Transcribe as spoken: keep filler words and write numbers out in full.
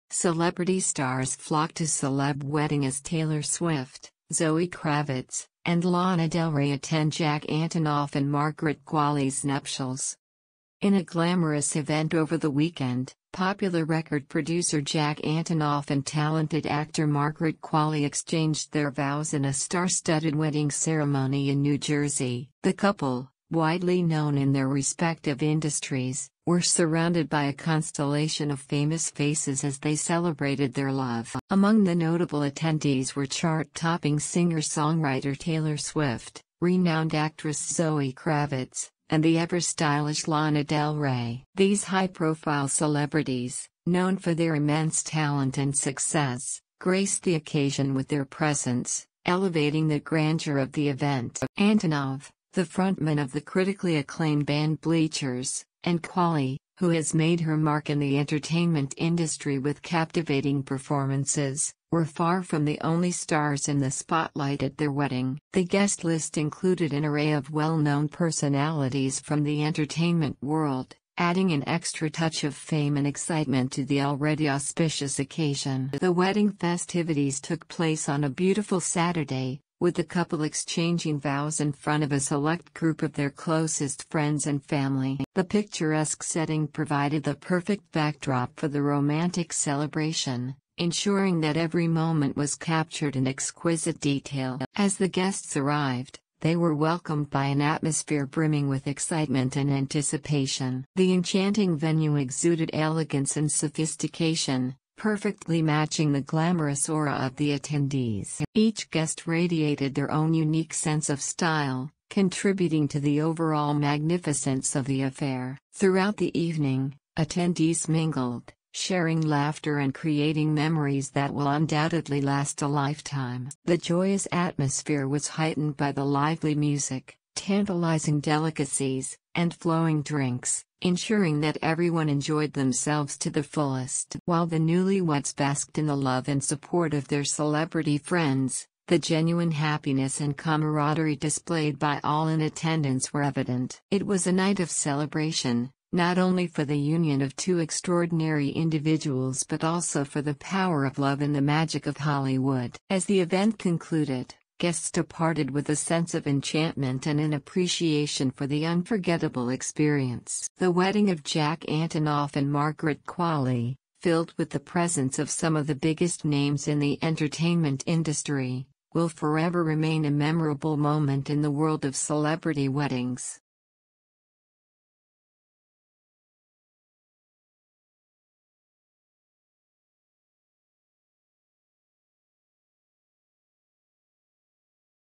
Celebrity stars flocked to celeb wedding as Taylor Swift, Zoe Kravitz, and Lana Del Rey attend Jack Antonoff and Margaret Qualley's nuptials. In a glamorous event over the weekend, popular record producer Jack Antonoff and talented actor Margaret Qualley exchanged their vows in a star-studded wedding ceremony in New Jersey. The couple, widely known in their respective industries, were surrounded by a constellation of famous faces as they celebrated their love. Among the notable attendees were chart-topping singer-songwriter Taylor Swift, renowned actress Zoe Kravitz, and the ever-stylish Lana Del Rey. These high-profile celebrities, known for their immense talent and success, graced the occasion with their presence, elevating the grandeur of the event. Antonoff, the frontman of the critically acclaimed band Bleachers, and Qualley, who has made her mark in the entertainment industry with captivating performances, were far from the only stars in the spotlight at their wedding. The guest list included an array of well-known personalities from the entertainment world, adding an extra touch of fame and excitement to the already auspicious occasion. The wedding festivities took place on a beautiful Saturday, with the couple exchanging vows in front of a select group of their closest friends and family. The picturesque setting provided the perfect backdrop for the romantic celebration, ensuring that every moment was captured in exquisite detail. As the guests arrived, they were welcomed by an atmosphere brimming with excitement and anticipation. The enchanting venue exuded elegance and sophistication, perfectly matching the glamorous aura of the attendees. Each guest radiated their own unique sense of style, contributing to the overall magnificence of the affair. Throughout the evening, attendees mingled, sharing laughter and creating memories that will undoubtedly last a lifetime. The joyous atmosphere was heightened by the lively music, tantalizing delicacies, and flowing drinks, ensuring that everyone enjoyed themselves to the fullest. While the newlyweds basked in the love and support of their celebrity friends, the genuine happiness and camaraderie displayed by all in attendance were evident. It was a night of celebration, not only for the union of two extraordinary individuals but also for the power of love and the magic of Hollywood. As the event concluded, guests departed with a sense of enchantment and an appreciation for the unforgettable experience. The wedding of Jack Antonoff and Margaret Qualley, filled with the presence of some of the biggest names in the entertainment industry, will forever remain a memorable moment in the world of celebrity weddings.